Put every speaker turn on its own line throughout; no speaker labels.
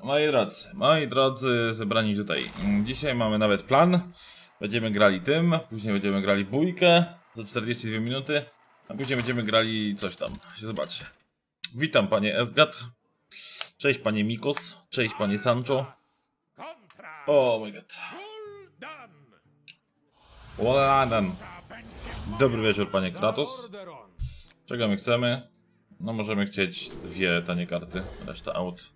moi drodzy, zebrani tutaj. Dzisiaj mamy nawet plan. Będziemy grali tym, później będziemy grali bójkę za 42 minuty, a później będziemy grali coś tam. Się zobaczy. Witam panie Esgat. Cześć panie Mikos. Cześć panie Sancho. O my god. Ładan. Dobry wieczór panie Kratos. Czego my chcemy? No możemy chcieć dwie tanie karty, reszta out.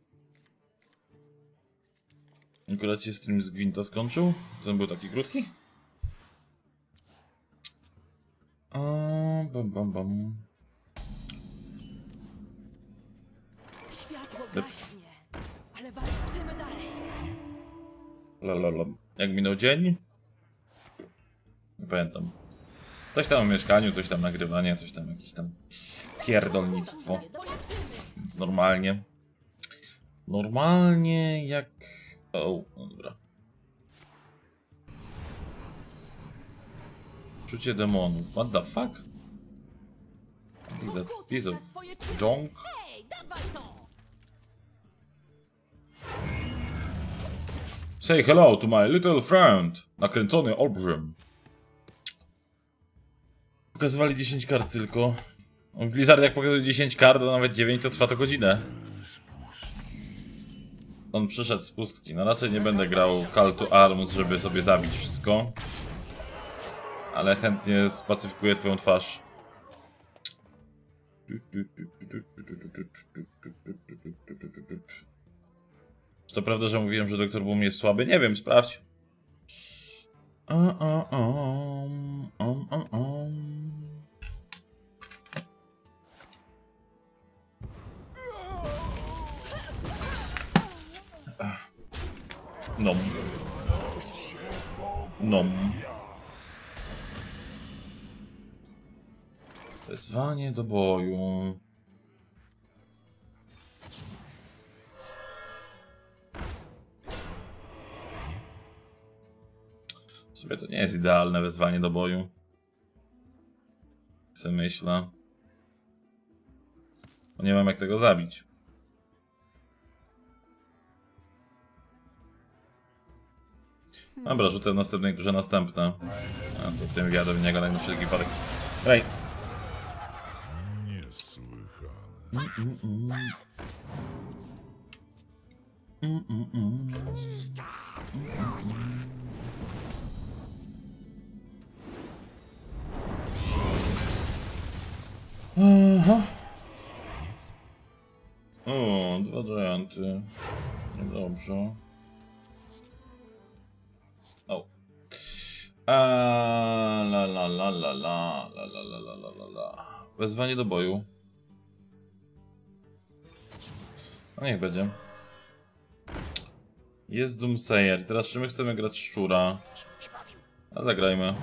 Akurat się stream z Gwinta skończył. Ten był taki krótki. Bam.
Światło gaśnie, ale walczymy dalej.
Lalalala. Jak minął dzień? Nie pamiętam. Coś tam o mieszkaniu, coś tam nagrywanie, coś tam jakieś tam pierdolnictwo. Więc normalnie. Normalnie jak... O, no dobra. Czucie demonów. What the fuck? That piece of junk.
Hej, dawaj to!
Say hello to my little friend. Nakręcony olbrzym. Pokazywali 10 kart tylko. Blizzard jak pokazuje 10 kart, a nawet 9 to trwa to godzinę. On przyszedł z pustki. No raczej nie będę grał Call to Arms, żeby sobie zabić wszystko. Ale chętnie spacyfikuję twoją twarz. Czy to prawda, że mówiłem, że doktor Boom jest słaby? Nie wiem, sprawdź. Nom. Wezwanie do boju. W sumie to nie jest idealne wezwanie do boju. Co myślę. Bo nie mam jak tego zabić. Dobra, rzucę w następnej turze następne. A to tym wjadę w niego na wszelki wypadek. Ej! Aha. O, dwa gianty. Niedobrze. O. Wezwanie do boju. No niech będzie. Jest Doomsayer. Teraz czy my chcemy grać szczura? A zagrajmy.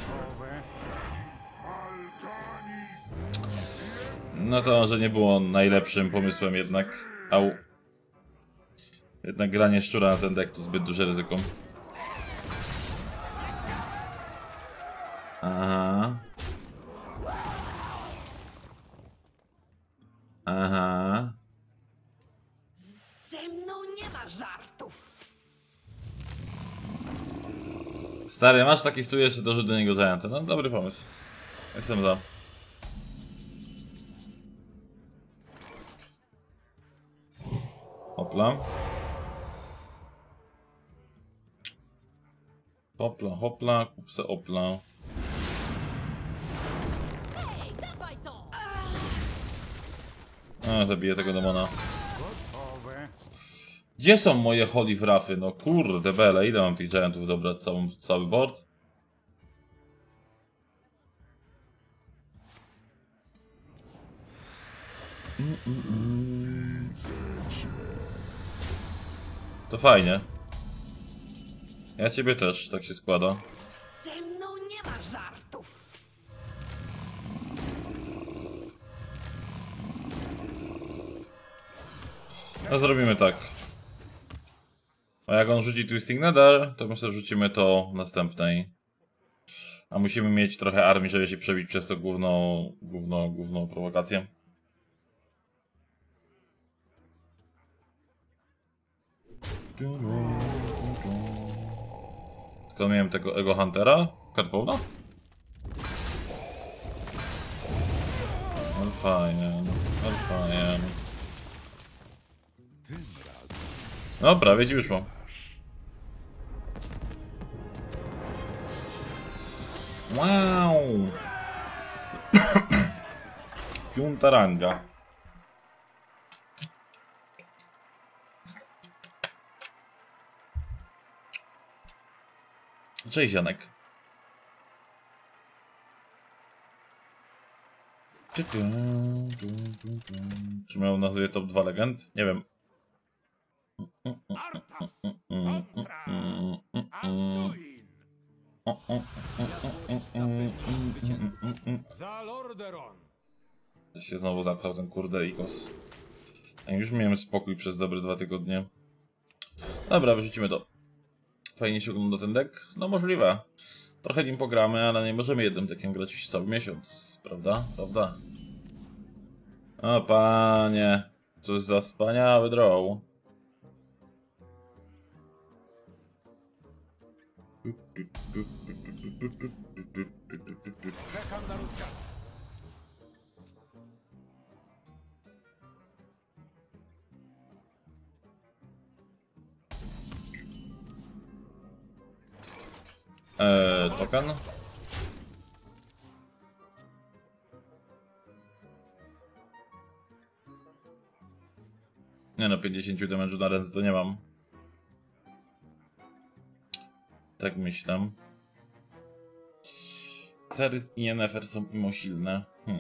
No to może nie było najlepszym pomysłem jednak. Au. Jednak granie szczura na ten deck to zbyt duże ryzyko. Aha. Aha.
Ze mną nie ma żartów.
Stary, masz taki stół jeszcze do do niego Gianta. No dobry pomysł. Jestem za. Hopla. Hopla, kup se opla.
Hej, dawaj to!
A, zabiję tego demona. Gdzie są moje holy wrafy? No kurde bele, ile mam tych giantów dobrać? Cały board? To fajnie. Ja ciebie też, tak się składa.
Ze mną nie ma żartów.
No zrobimy tak. A jak on rzuci Twisting Nether, to my sobie rzucimy to następnej. A musimy mieć trochę armii, żeby się przebić przez to główną prowokację. Tylko miałem tego Ego Huntera? Cardpona? No fajnie, no fajnie. No prawie ci wyszło. Wow! Piąta ranga. Cześć Janek. Czy miał nazwie top 2 legend? Nie wiem.
Arthas kontra Anduin. Za Lordaeron.
Się znowu zapchał ten kurde Ikos. A już miałem spokój przez dobre 2 tygodnie. Dobra, wyrzucimy to. Fajnie się ogląda ten deck? No możliwe. Trochę nim pogramy, ale nie możemy jednym deckiem grać cały miesiąc. Prawda? Prawda? O panie. Cóż za wspaniały draw.
Czekam na rozkaz.
Token? Nie no, 50 damage'u na ręce to nie mam. Tak myślę. Cerys i Yennefer są mimo silne.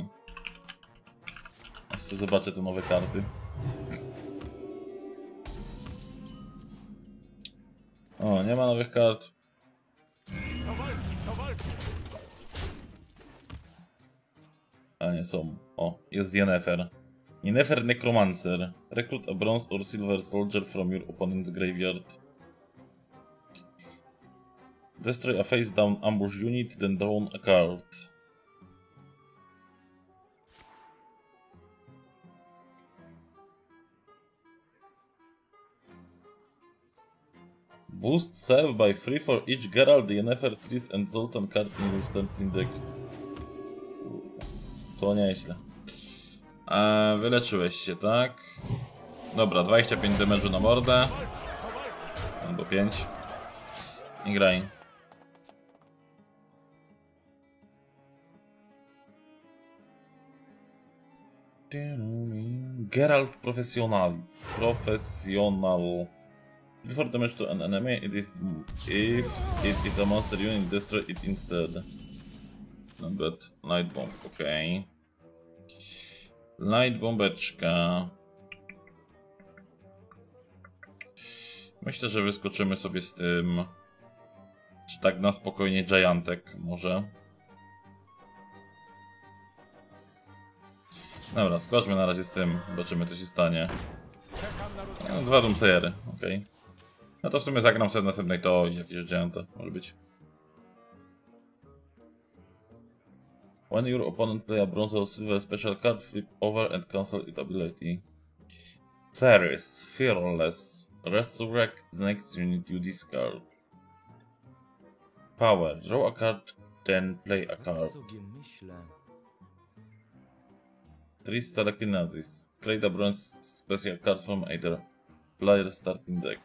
Aż sobie zobaczę te nowe karty. O, nie ma nowych kart.
To walki, to walki.
A nie są. O, jest Yennefer. Yennefer Necromancer. Recruit a bronze or silver soldier from your opponent's graveyard. Destroy a face down ambush unit, then draw a card. Boost serve by 3 for each Geralt, Yennefer, Triss and Zoltan card in your starting deck. To nieźle. Wyleczyłeś się, tak? Dobra, 25 damage'u na mordę. Albo 5. I graj. Geralt Professional. Before damage to an enemy, if it is a monster unit, destroy it instead. Not bad. Light bomb, okej. Light bombeczka. Myślę, że wyskoczymy sobie z tym. Czy tak na spokojnie Giantek może. Dobra, skoczmy na razie z tym. Zobaczymy co się stanie. No, 2 Doomsayery, okej. No to w sumie zagram sobie następnej to i jakieś Gianta może być. When your opponent play a bronze or silver special card, flip over and cancel its ability. Cerys, Fearless. Resurrect the next unit you discard. Power. Draw a card, then play a card. Triss Telekinesis. Create a bronze special card from either player starting deck.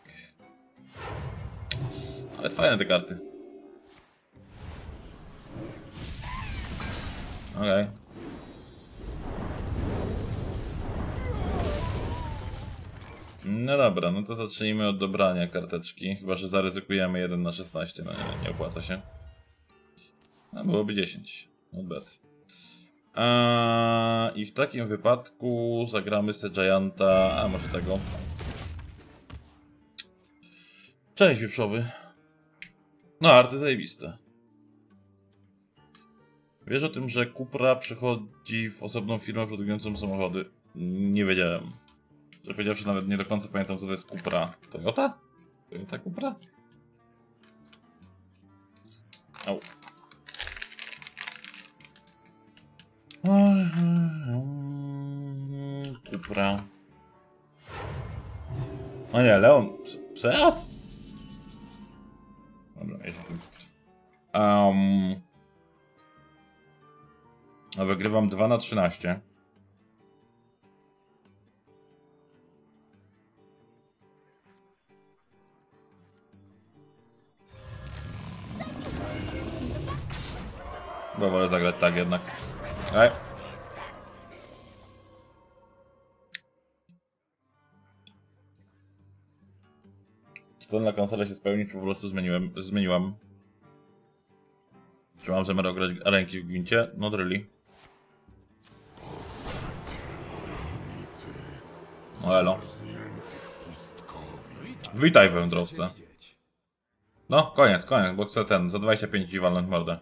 Ale fajne te karty. Okej. No dobra, no to zacznijmy od dobrania karteczki. Chyba że zaryzykujemy 1 na 16. No nie opłaca się. No byłoby 10. Not bad. I w takim wypadku zagramy se Gianta. A może tego. Cześć wieprzowy. No arty zajebiste. Wiesz o tym, że Cupra przychodzi w osobną firmę produkującą samochody? Nie wiedziałem. Że powiedziawszy nawet nie do końca pamiętam co to jest Cupra. Toyota? Toyota Cupra? Au. Cupra. No nie, Leon. Seat? Dobra, jeźdźmy. A wygrywam 2/13. Bo wolę zagrać tak jednak. Ej. Czy to na konsolę się spełni, czy po prostu zmieniłam? Czy mam zamiar grać ręki w gwincie? No really. No elo. Witaj w wędrowce. No, koniec, bo chcę za 25 dzi walnąć mordę.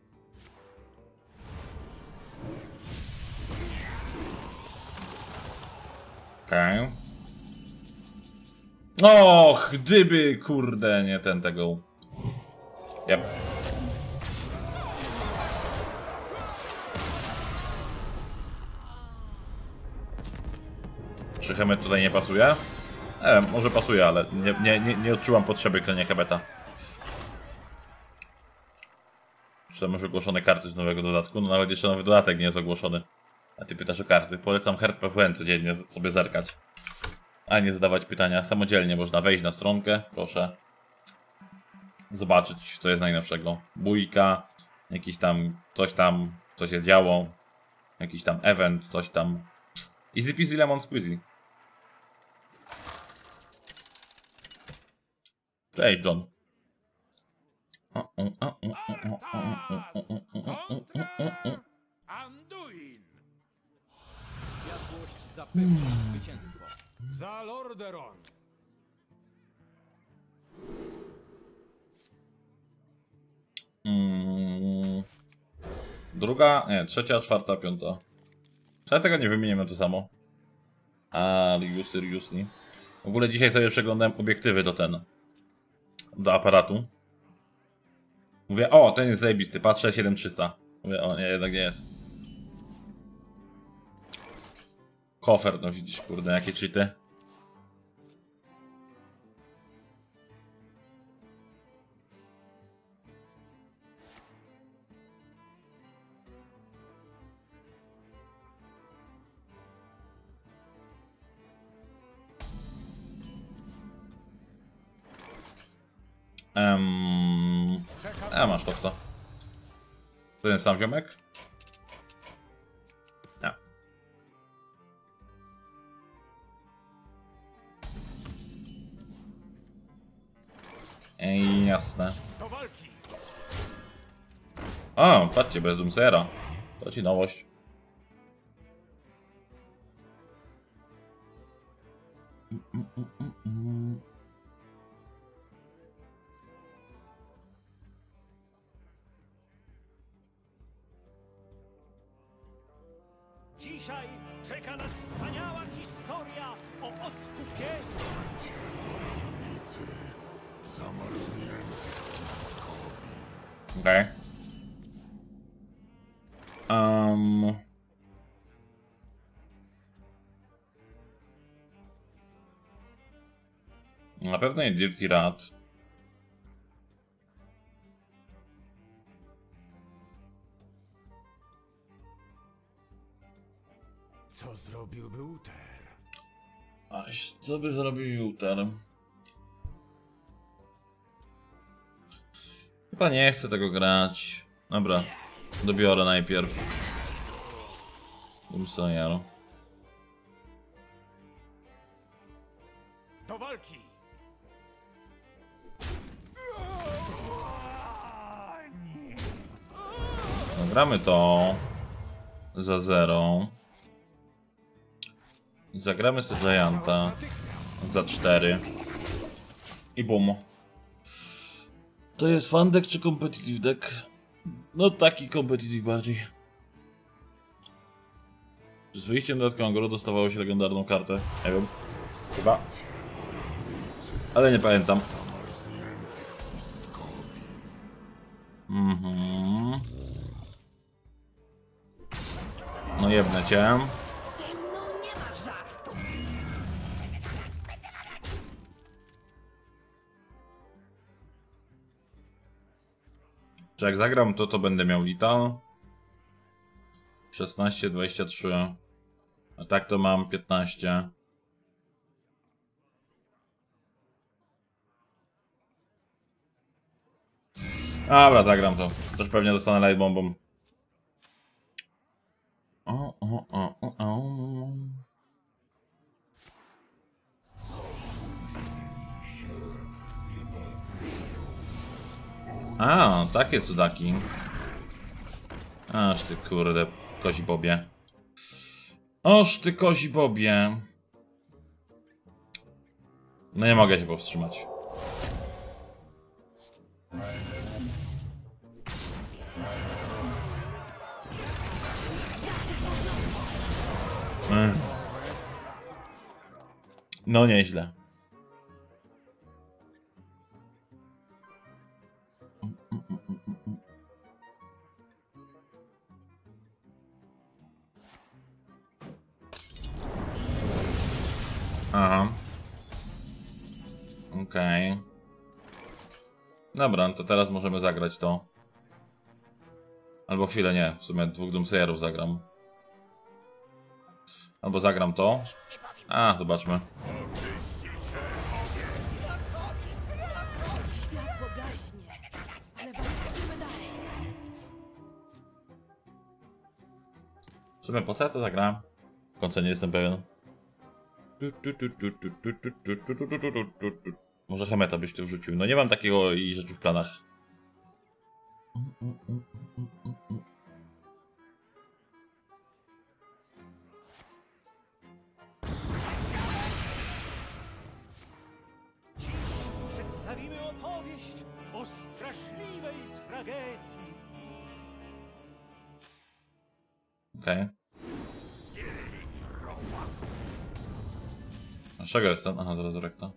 Okej. Och, gdyby, kurde, nie tego. Yep. Czy Hemet tutaj nie pasuje? Może pasuje, ale nie odczułam potrzeby klenia Hebeta. Czy może ogłoszone karty z nowego dodatku? No nawet jeszcze nowy dodatek nie jest ogłoszony. A ty pytasz o karty. Polecam HerdPVN codziennie sobie zerkać. A nie zadawać pytania. Samodzielnie można wejść na stronkę. Proszę. Zobaczyć, co jest najnowszego. Bójka. Jakiś tam, co się działo. Jakiś tam event, coś tam. Easy peasy lemon squeezy. Cześć, John.
Anduin!
Światłość zapewni zwycięstwo.
Za Lordaeron!
Druga, nie, trzecia, czwarta, piąta. Czy ja tego nie wymienię na to samo? Are you seriously? W ogóle dzisiaj sobie przeglądałem obiektywy do aparatu. Mówię, o, ten jest zajebisty, patrzę 7300. Mówię, o nie, jednak nie jest. Kofer, no widzisz, kurde, jakie cheaty. Masz to co? To ten sam ziomek? Nie. Jasne.
Do walki!
O, patrzcie, bez Doomsayera. To ci nowość.
Dzisiaj czeka nas wspaniała historia o odkupie.
Okej. Na pewno nie Dirty Rat.
Co zrobiłby Uther?
Aś, co by zrobił Uther? Chyba nie chcę tego grać. Dobra, dobiorę najpierw Doomsayera.
Do walki!
Zagramy to za 0. Zagramy sobie Gianta za 4. I bum. To jest fan deck czy competitive deck? No taki competitive bardziej. Z wyjściem dodatkowego gru dostawało się legendarną kartę. Nie wiem. Chyba. Ale nie pamiętam. No jebnę cię.
Ze mną nie ma żartów.
Czy jak zagram to będę miał Lital? 16, 23. A tak to mam 15. Dobra, zagram to. Też pewnie dostanę light bombą. A, takie cudaki. Aż ty kurde, kozi bobie. Oż ty kozi bobie. No nie mogę się powstrzymać. No nieźle. Aha. Okej. Dobra, to teraz możemy zagrać to. Albo chwilę nie, w sumie 2 Doomsayerów zagram. Albo zagram to. A, zobaczmy.
Światło gaśnie, ale walczymy dalej.
W sumie po co ja to zagrałem? W końcu nie jestem pewien. Może Hemeta byś tu wrzucił. No nie mam takiego i rzeczy w planach.
Przedstawimy opowieść o straszliwej tragedii.
Okej. A z czego jestem? Aha, zaraz rekta.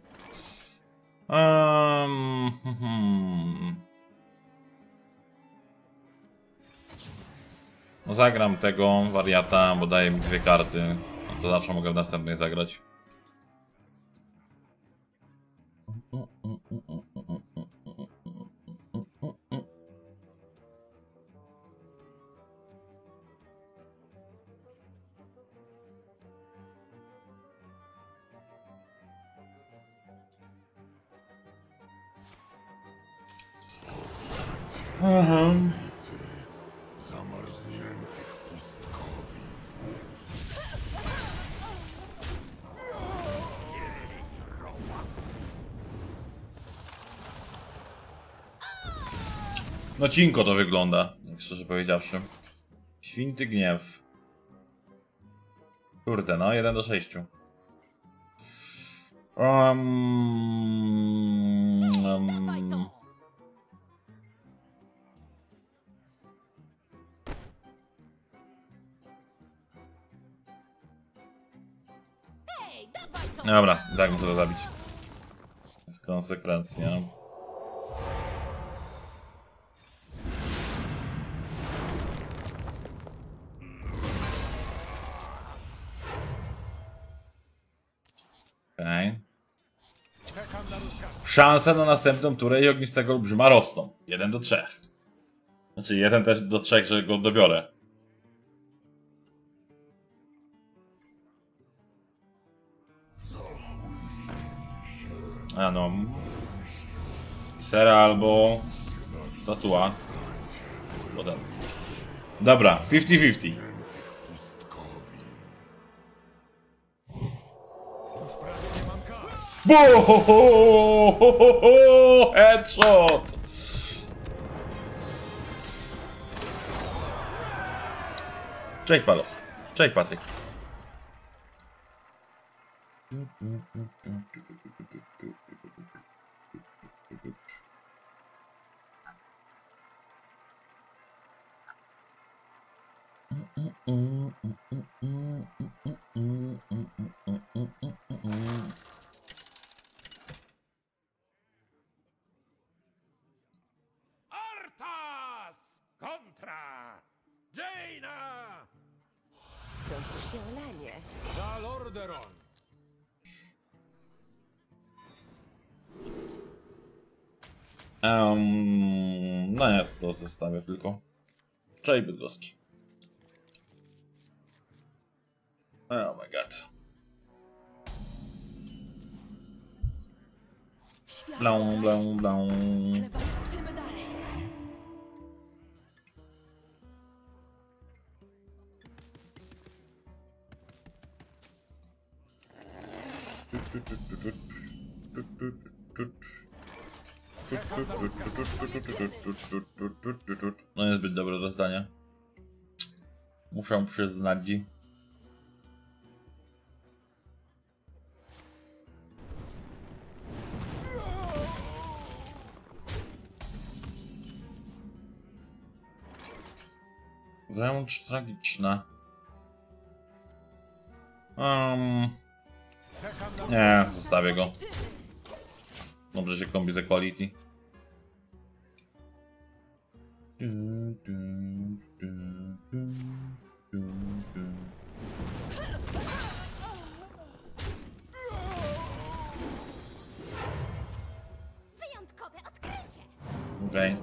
No zagram tego wariata, bo daje mi 2 karty. No to zawsze mogę w następnej zagrać. Aha.
Zamarzniętych pustkowi.
No cinko to wygląda, jak szczerze powiedziawszy. Święty gniew. Kurde, no 1 do 6.
Dawaj to! Hej, dawaj to!
Dobra, tak muszę to zabić. Jest konsekwencja. Okej.
Czekam na rozkaz.
Szanse na następną turę i ognistego olbrzyma rosną. 1 do 3. Znaczy 1 też do 3, że go dobiorę. A no. Sera albo statua. Potem. Dobra, 50-50.
Już prawie nie mam kar.
Headshot! Cześć Palo. Cześć Patryk.
Arthas kontra Jaina
Ciążysz się o lanie.
za Lordaeron.
No nie, to zostawię tylko. Cześć Bydgoski. Oh my god.
Świat
Blą,
podaje,
blą, blą.
ale walczymy dalej.
No niezbyt dobre rozdanie. Muszę przyznać. Wręcz tragiczne. Nie, zostawię go. Dobrze się kombi z equality.
Wyjątkowe odkrycie!
Okej.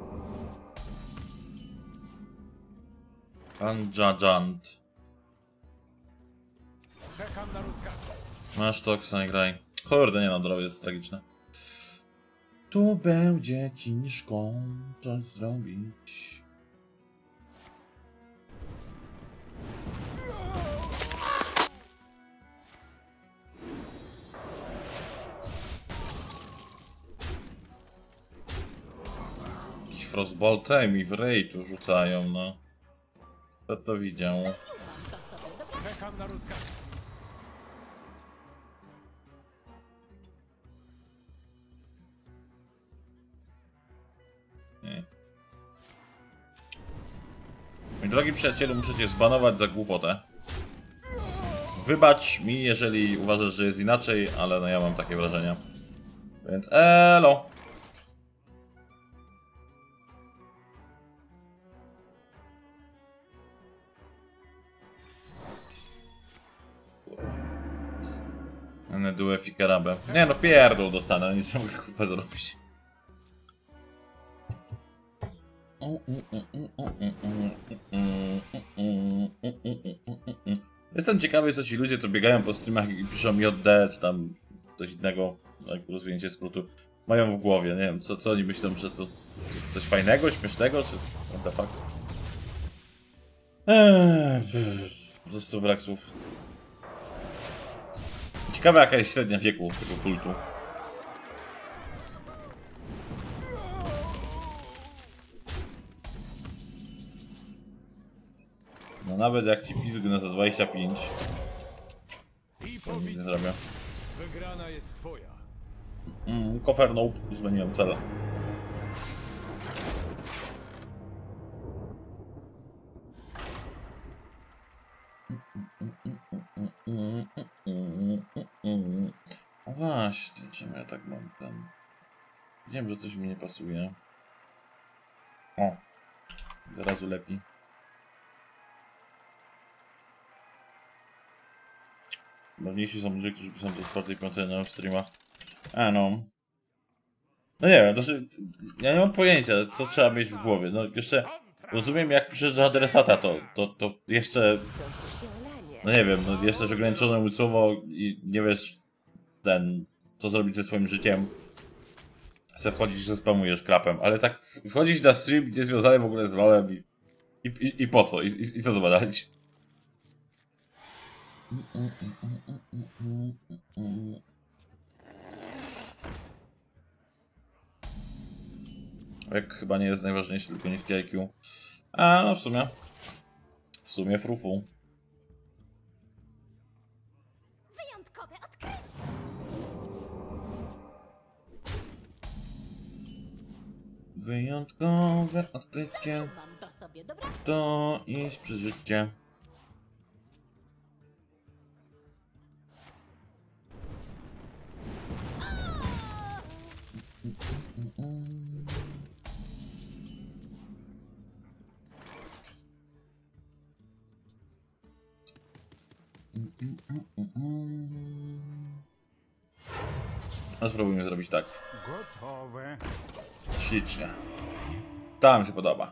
Anjajant.
Czekam na rozkaz.
Masz to, nie graj. Kurde, nie no, droga jest tragiczne. Tu będzie ciężko coś zrobić. Jakiś frostboltem mi w rej tu rzucają, no. Kto to widział?
Czekam na rozkaz.
Nie. Mój drogi przyjacielu, muszę cię zbanować za głupotę. Wybacz mi, jeżeli uważasz, że jest inaczej, ale no ja mam takie wrażenie. Więc elo! Nedue fikarabę. Nie no, pierdol dostanę, nic nie mogę kurwa zrobić. Jestem ciekawy, co ci ludzie, co biegają po streamach i piszą JD, czy tam coś innego, jak rozwinięcie skrótu, mają w głowie. Nie wiem, co oni myślą, że to jest coś fajnego, śmiesznego, czy what the fuck? Po prostu brak słów. Ciekawe, jaka jest średnia wieku tego kultu. No nawet jak ci pizgnę za 25, to nic nie zrobię.
Wygrana jest twoja.
Kofer nope, zmieniłem cele. O właśnie, czemu ja tak mam ten... Wiem, że coś mi nie pasuje. O, zaraz lepiej. Ważniejsi są ludzie, którzy piszą do 4-5 na streamach. A no. No nie wiem, to znaczy, ja nie mam pojęcia, co trzeba mieć w głowie. No jeszcze rozumiem, jak piszesz do adresata, to jeszcze... No nie wiem, no jesteś ograniczony umysłowo i nie wiesz co zrobić ze swoim życiem. Se wchodzisz, że spamujesz krapem, ale tak wchodzić na stream, gdzie związany w ogóle z LoLem i po co? I co zbadać? Jak chyba nie jest najważniejszy, tylko niskie IQ. A no w sumie frufu.
Wyjątkowe odkrycie!
Wyjątkowe odkrycie
Wam to sobie dobra?
to iść przez życie. A spróbujmy zrobić tak.
Gotowe.
Ślicznie. Tam się podoba.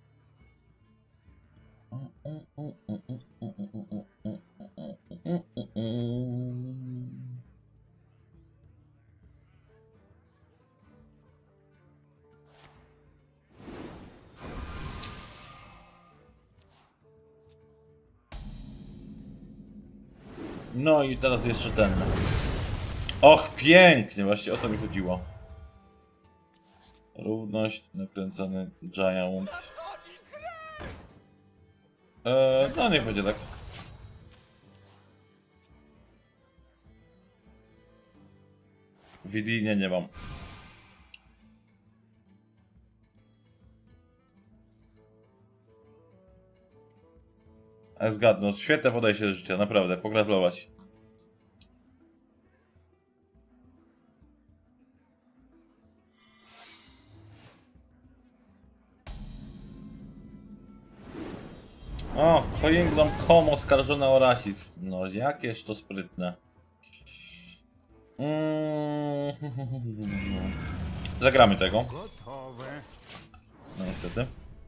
No i teraz jeszcze ten. Och, pięknie, właśnie o to mi chodziło. Równość, nakręcony giant. No niech będzie tak. VD nie mam. Ale zgadnął, świetne podejście do życia, naprawdę, pogratulować. O, Kingdom Come oskarżone o rasizm. No, jakież to sprytne. Zagramy tego.
Gotowe.
No niestety.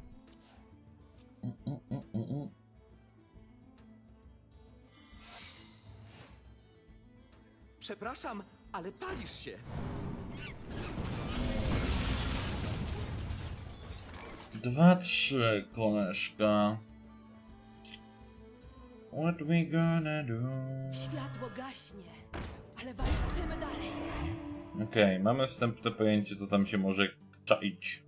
Przepraszam, ale palisz się.
Dwa, trzy, koleżka. What we gonna do?
Światło gaśnie, ale walczymy dalej.
Okej, mamy wstępne pojęcie, co tam się może czaić.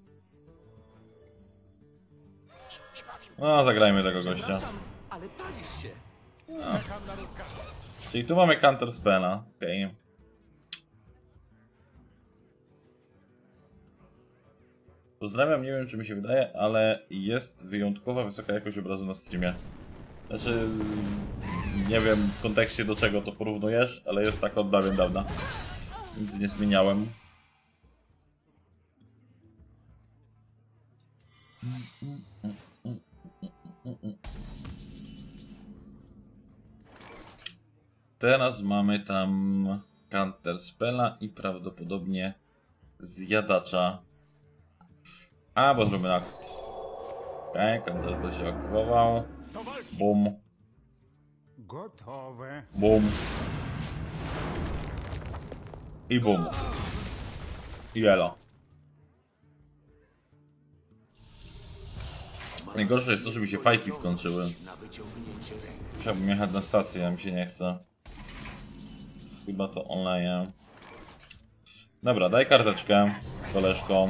No, zagrajmy tego gościa.
Przepraszam, ale palisz się.
Czekam na rozkaz.
Czyli tu mamy counter spella. Okej. Pozdrawiam, nie wiem czy mi się wydaje, ale jest wyjątkowa wysoka jakość obrazu na streamie. Znaczy, nie wiem w kontekście do czego to porównujesz, ale jest tak od dawien dawna. Nic nie zmieniałem. Teraz mamy tam counter spella i prawdopodobnie zjadacza. A, bo zrobimy tak. Okej, counter spell się aktywował. Bum,
Gotowe.
bum. I bum. I elo. Najgorsze jest to, żeby się fajki skończyły. Chciałbym jechać na stację, a mi się nie chce. Chyba to online. Dobra, daj karteczkę, koleżko.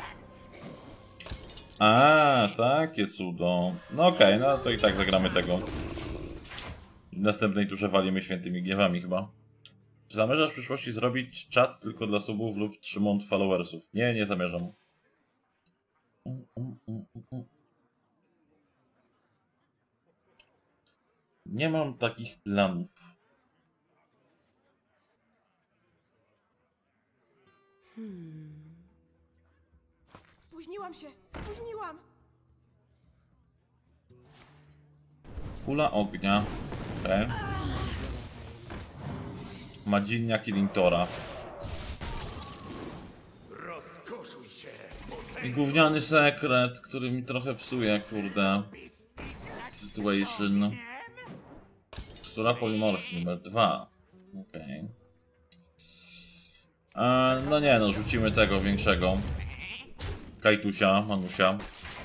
A, takie cudo. No okej, no to i tak zagramy tego. W następnej turze walimy świętymi gniewami chyba. Czy zamierzasz w przyszłości zrobić czat tylko dla subów lub 3 mont followersów? Nie, nie zamierzam. Nie mam takich planów.
Spóźniłam się, spóźniłam.
Kula ognia. Okej. Madzinia Kilintora.
Rozkoszuj się.
I gówniany sekret, który mi trochę psuje, kurde. Situation. Która polimorf numer 2. Okej. No nie, no rzucimy tego większego. Kajtusia, Manusia.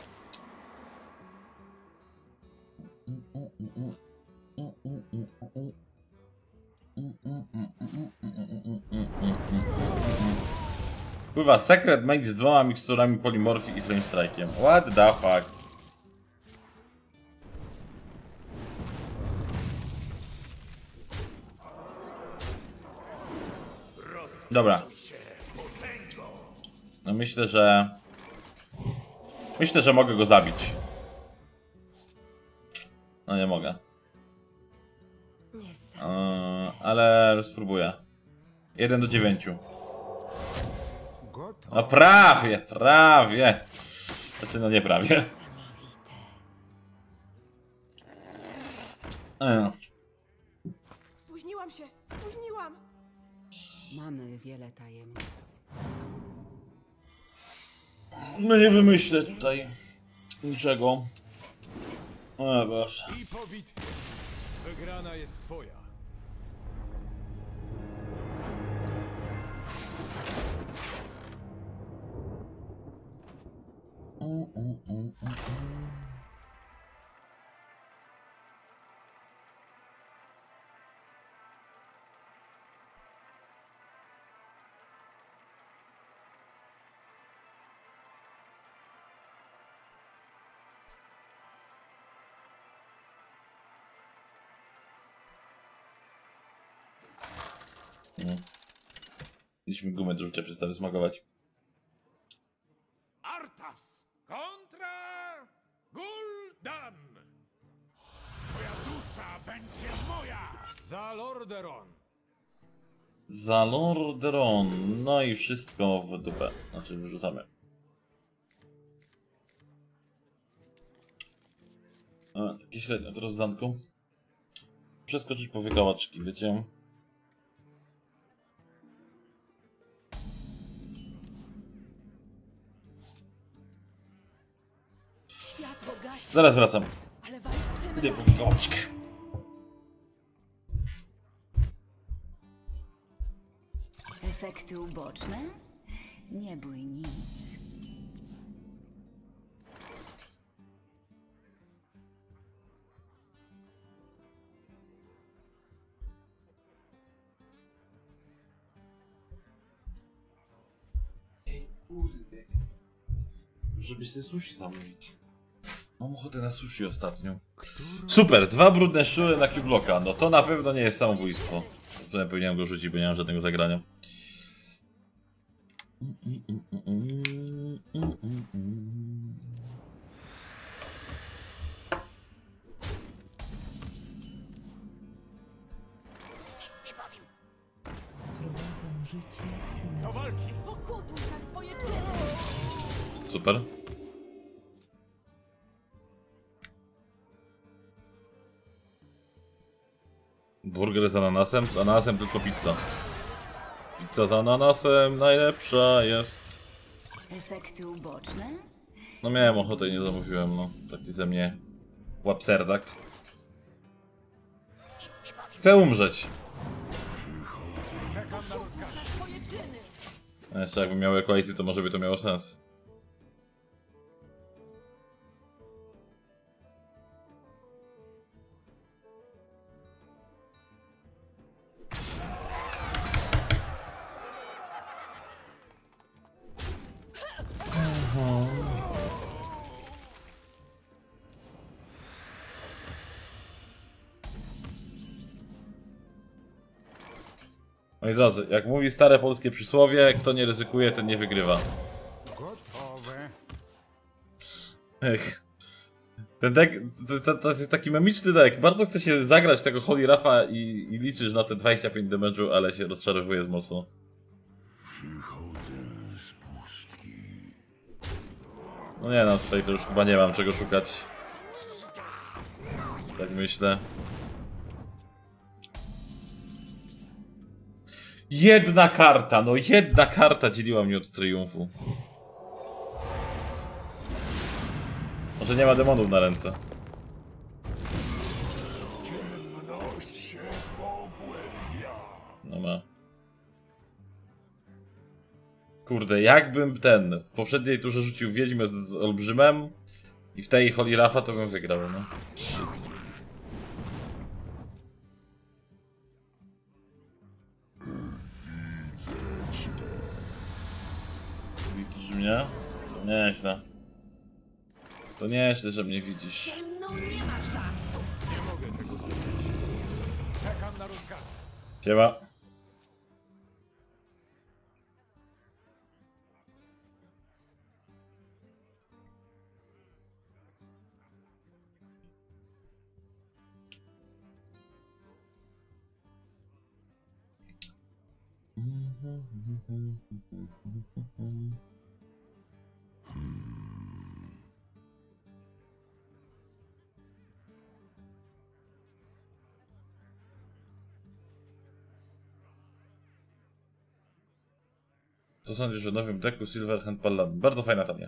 Pływa sekret mage z 2 miksturami polimorfii i flame strike'iem. What the fuck? Dobra. No myślę, że mogę go zabić. No nie mogę. Ale spróbuję. 1 do 9.
Gotowe.
No prawie, prawie. Znaczy no nie prawie.
Spóźniłam się, spóźniłam.
Mamy wiele tajemnic.
No nie wymyślę tutaj niczego. O Boże.
I po bitwie. Wygrana jest twoja.
Mieliśmy gumę do rzucia, przestały smakować.
Arthas kontra Gul'dan. Twoja dusza będzie moja.
Za Lordaeron.
Za Lordaeron. No i wszystko w dupę. Znaczy wyrzucamy. A, takie średnio to rozdanko. Przeskoczyć po wykałaczki, wiecie?
Światło gaśnie,
Zaraz wracam.
ale walczymy
Idę po
dalej.
wykałaczkę.
Efekty uboczne? Nie bój nic.
Ej, kurde. Żeby sobie sushi zamówić. Mam ochotę na sushi ostatnio. Super, 2 brudne szczury na Q-Blocka. No to na pewno nie jest samobójstwo. Ja powinienem go rzucić, bo nie mam żadnego zagrania.
Sprowadzam życie i
Do walki.
pokutuj za swoje czyny.
Super. Burger z ananasem? Z ananasem tylko pizza. Pizza z ananasem najlepsza jest.
Efekty uboczne?
No miałem ochotę i nie zamówiłem, no. Taki ze mnie łapserdak. Chcę umrzeć.
Pokutuj za swoje czyny.
A jeszcze jakbym miał equality, to może by to miało sens. Moi drodzy, jak mówi stare polskie przysłowie, kto nie ryzykuje, ten nie wygrywa.
Gotowe.
Ech. Ten deck, to jest taki memiczny deck. Bardzo chce się zagrać tego Holy Rafa i liczysz na te 25 damage'u, ale się rozczarowuje mocno. No nie no, tutaj to już chyba nie mam czego szukać. Tak myślę. Jedna karta, no jedna karta dzieliła mnie od triumfu. Może nie ma demonów na ręce. No ma. Kurde, jakbym w poprzedniej turze rzucił wiedźmę z olbrzymem i w tej Holy Rafa, to bym wygrał, no. Shit. Widzisz mnie? To nieźle. To nieźle, że mnie widzisz.
Nie mogę tego zrobić. Czekam na rozkaz.
Siema. Co sądzisz o nowym deku Silverhand Paladin? Bardzo fajna tania.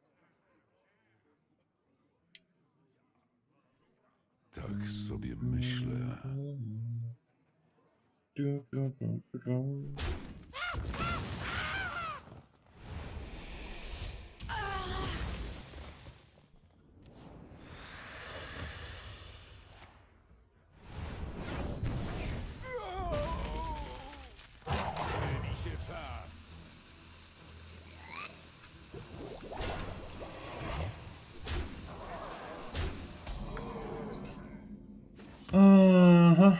Tak sobie myślę.
Mi się czas.
Aha.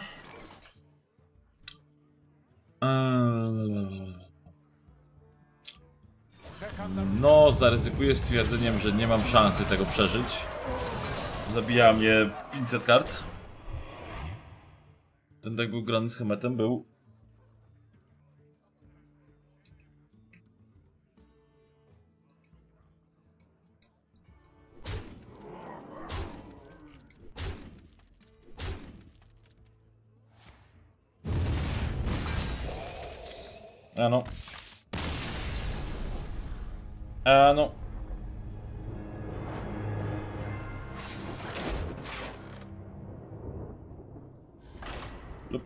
No, zaryzykuję stwierdzeniem, że nie mam szansy tego przeżyć. Zabija mnie 500 kart. Ten deck był grany schematem, był. No. No. Lub.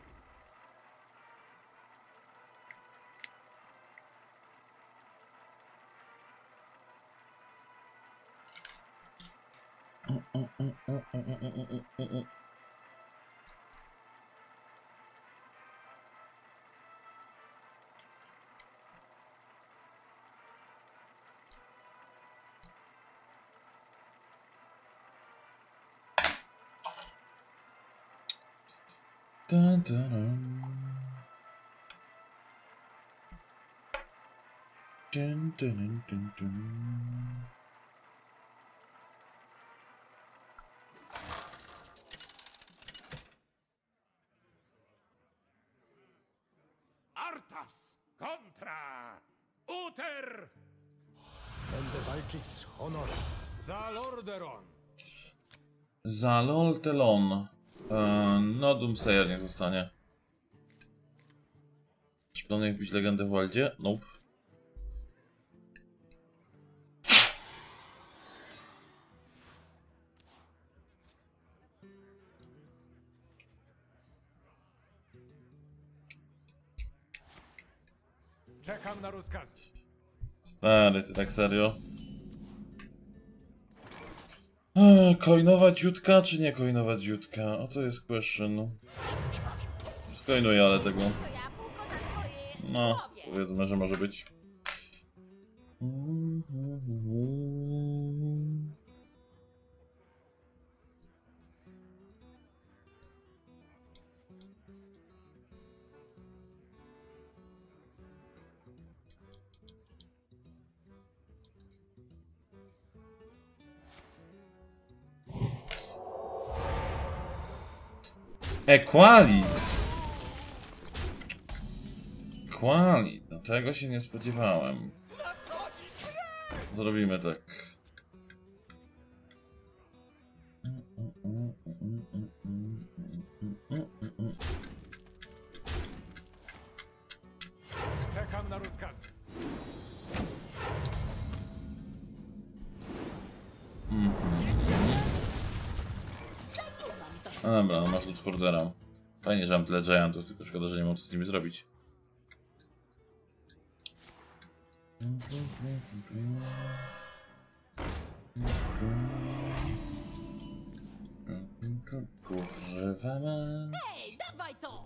Dun, dun, dun. Dun, dun, dun, dun.
Arthas kontra Uther!
Będę walczyć z honorem. Za Lordaeron.
Za Loltelon. No, Doomsayer niech zostanie. Czy planujesz być legendę w Waldzie? Nope.
Czekam na rozkazy.
Stary, ty tak serio? Coinować dziutka, czy nie coinować dziutka? Oto jest question. Skoinuję, ale tego.
To ja półko na swojej
No,
głowie.
powiedzmy, że może być. Equali! Equali, no tego się nie spodziewałem. Zrobimy tak.
Czekam na rozkazy.
No dobra, no masz tu Spordera. Fajnie, że mam tyle giantów, tylko szkoda, że nie mam co z nimi zrobić. Kurwa.
Ej, dawaj to!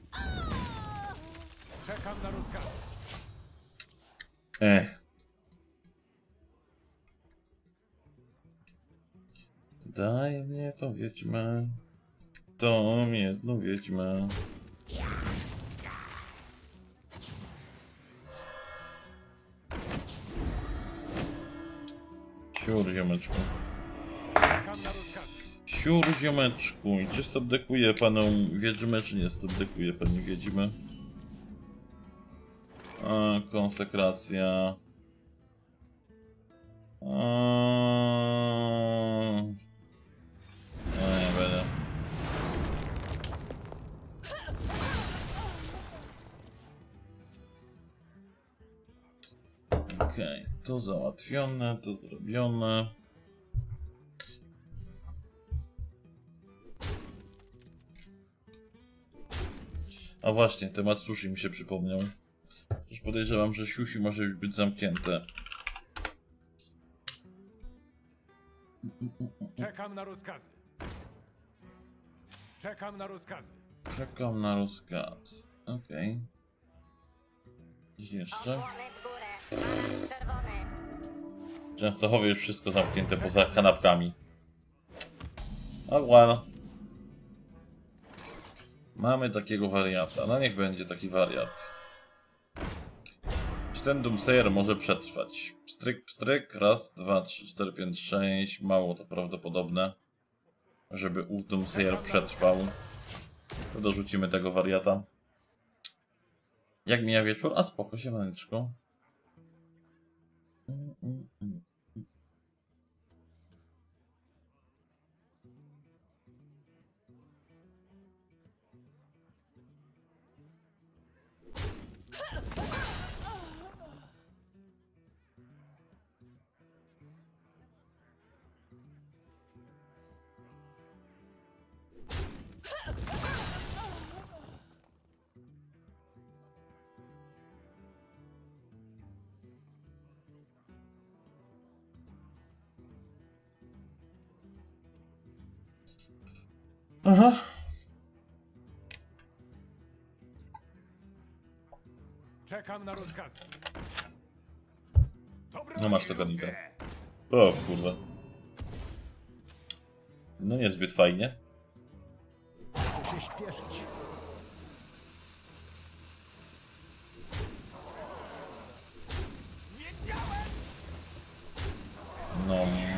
Czekam na rozkazy.
Daj mnie tą wiedźmę. Tą jedną wiedźmę. Siur, ziomeczku.
Czekam na rozkazy.
Siur, ziomeczku. I czy stopdekuje paną wiedźmę, czy nie stopdekuje pani wiedźmę? A, konsekracja. No nie będę. Okej, to załatwione, to zrobione. A właśnie, temat sushi mi się przypomniał. Też podejrzewam, że sushi może już być zamknięte.
Czekam na rozkazy. Czekam na rozkazy.
Czekam na rozkaz. Okej. Gdzieś jeszcze? W Częstochowie już wszystko zamknięte poza kanapkami. Oh well. Mamy takiego wariata. No niech będzie taki wariat. Czy ten Doomsayer może przetrwać? Pstryk, pstryk. Raz, dwa, trzy, cztery, pięć, sześć. Mało to prawdopodobne, żeby ów Doomsayer przetrwał. To dorzucimy tego wariata. Jak mija wieczór? A spoko, siemaneczko. Aha.
Czekam na rozkazy.
No masz tego nika. O kurwa. No niezbyt fajnie.
Muszę się śpieszyć.
No.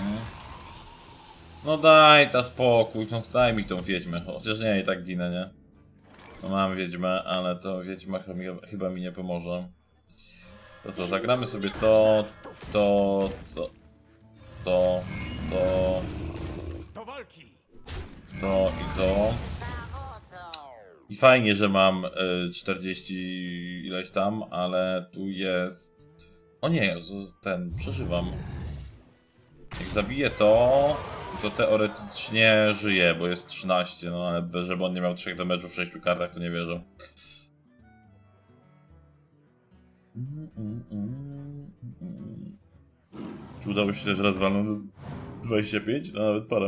No daj ta spokój, no daj mi tą wiedźmę. Chociaż nie, i tak ginę, nie? No mam wiedźmę, ale to wiedźma chyba mi nie pomoże. To co, zagramy sobie to.
Do walki.
To i to. I fajnie, że mam 40 ileś tam, ale tu jest... O nie, ten, przeżywam. Jak zabiję to teoretycznie żyje, bo jest 13, no ale żeby on nie miał 3 damage'ów w 6 kartach, to nie wierzę. Czy udało się też raz walnąć do 25? No nawet parę.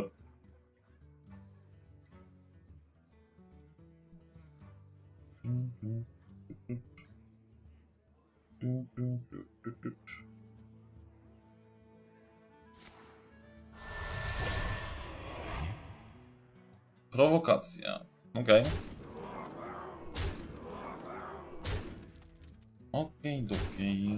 Prowokacja. Okej. Okej.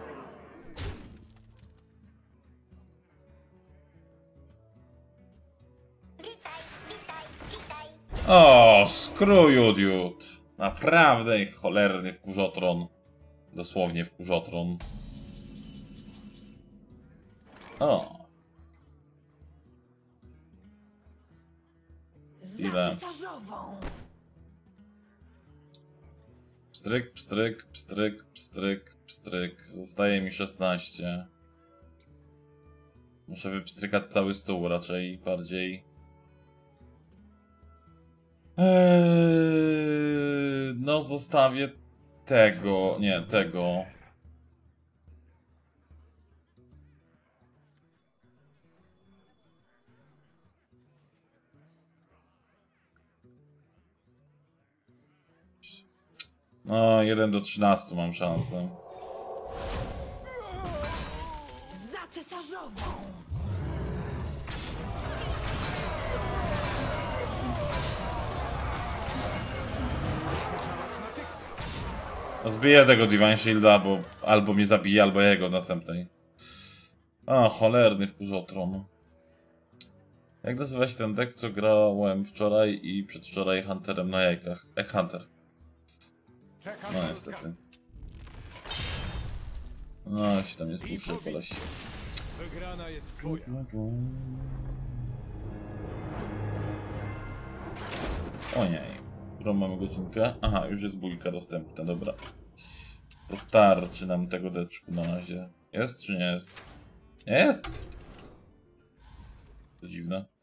O, skrój idiot. Naprawdę cholerny wkurzotron. Dosłownie wkurzotron. O. Ile? Pstryk, pstryk, pstryk, pstryk, pstryk. Zostaje mi 16. Muszę wypstrykać cały stół raczej bardziej. No zostawię tego, nie, tego. No, 1 do 13 mam szansę.
Za cesarzową!
Zbiję tego Divine Shielda, bo albo mnie zabije, albo jego w następnej. A, cholerny wkurzotron. Jak nazywa się ten deck, co grałem wczoraj i przedwczoraj Hunterem na jajkach? Egg Hunter. No niestety. No, się tam nie spuszczę, koleś.
Wygrana jest twoja.
O nie. Którą mamy godzinkę? Aha, już jest bójka dostępna, dobra. To starczy nam tego deczku na razie. Jest czy nie jest? Nie jest? To dziwne.